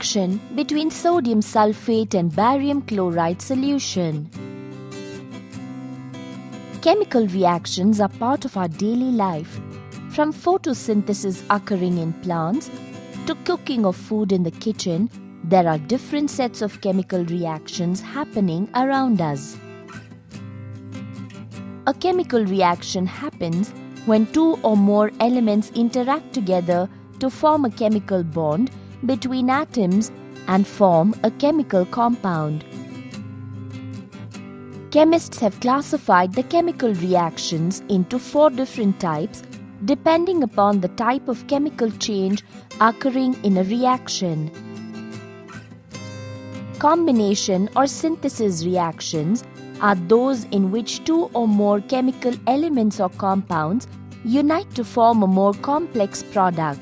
Reaction between sodium sulfate and barium chloride solution. Chemical reactions are part of our daily life, from photosynthesis occurring in plants to cooking of food in the kitchen. There are different sets of chemical reactions happening around us. A chemical reaction happens when two or more elements interact together to form a chemical bond between atoms and form a chemical compound. Chemists have classified the chemical reactions into 4 different types depending upon the type of chemical change occurring in a reaction. Combination or synthesis reactions are those in which 2 or more chemical elements or compounds unite to form a more complex product.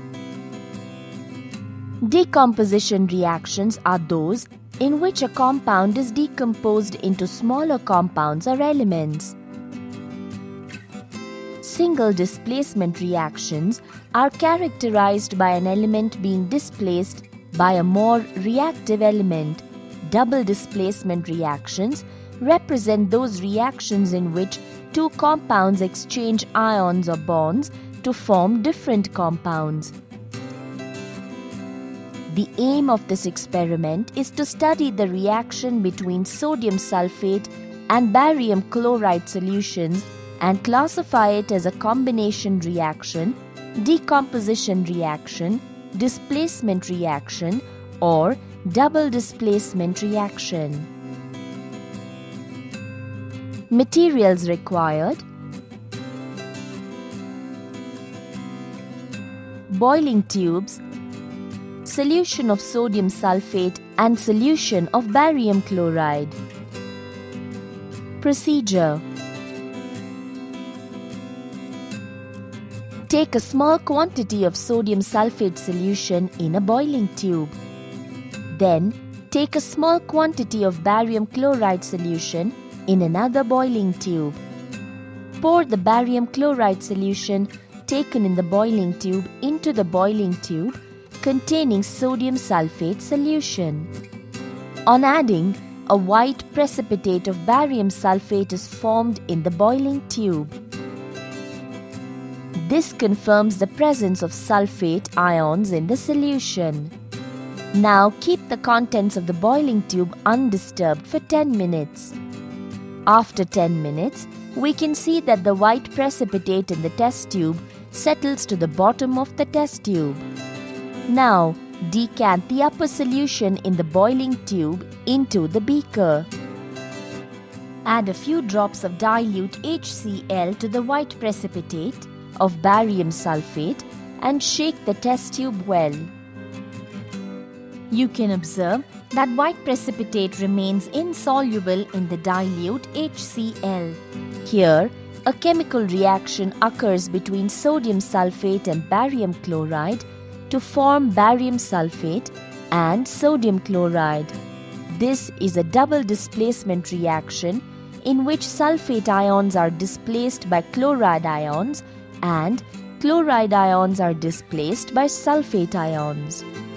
Decomposition reactions are those in which a compound is decomposed into smaller compounds or elements. Single displacement reactions are characterized by an element being displaced by a more reactive element. Double displacement reactions represent those reactions in which 2 compounds exchange ions or bonds to form different compounds. The aim of this experiment is to study the reaction between sodium sulfate and barium chloride solutions and classify it as a combination reaction, decomposition reaction, displacement reaction, or double displacement reaction. Materials required: boiling tubes, solution of sodium sulfate and solution of barium chloride. Procedure: take a small quantity of sodium sulfate solution in a boiling tube. Then, take a small quantity of barium chloride solution in another boiling tube. Pour the barium chloride solution taken in the boiling tube into the boiling tube containing sodium sulfate solution. On adding, a white precipitate of barium sulfate is formed in the boiling tube. This confirms the presence of sulfate ions in the solution. Now keep the contents of the boiling tube undisturbed for 10 minutes. After 10 minutes, we can see that the white precipitate in the test tube settles to the bottom of the test tube. Now, decant the upper solution in the boiling tube into the beaker. Add a few drops of dilute HCl to the white precipitate of barium sulfate and shake the test tube well. You can observe that white precipitate remains insoluble in the dilute HCl. Here, a chemical reaction occurs between sodium sulfate and barium chloride to form barium sulfate and sodium chloride. This is a double displacement reaction in which sulfate ions are displaced by chloride ions and chloride ions are displaced by sulfate ions.